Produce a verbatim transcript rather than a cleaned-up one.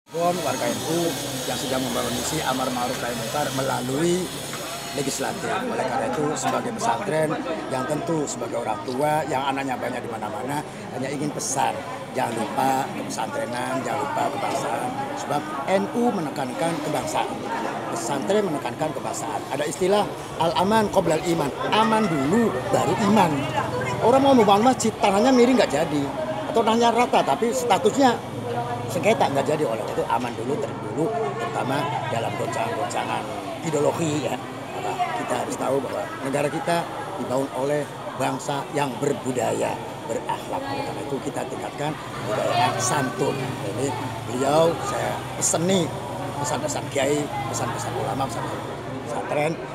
Pun warga N U yang sedang membangun misi amar ma'ruf nahi munkar melalui legislatif. Oleh karena itu sebagai pesantren yang tentu sebagai orang tua yang anaknya banyak di mana-mana hanya ingin pesan, jangan lupa kepesantrenan, jangan lupa kebangsaan. Sebab N U menekankan kebangsaan, pesantren menekankan kebangsaan. Ada istilah al-aman qoblal iman, aman dulu baru iman. Orang mau membangun masjid tanahnya miring nggak jadi, atau tanahnya rata tapi statusnya sengketa nggak jadi. Oleh itu aman dulu terdulu, terutama dalam goncangan-goncangan ideologi ya. Maka kita harus tahu bahwa negara kita dibangun oleh bangsa yang berbudaya, berakhlak. Oleh karena itu kita tingkatkan budaya santun. Jadi beliau saya pesan nih pesan-pesan kiai, pesan-pesan ulama, pesan pesantren.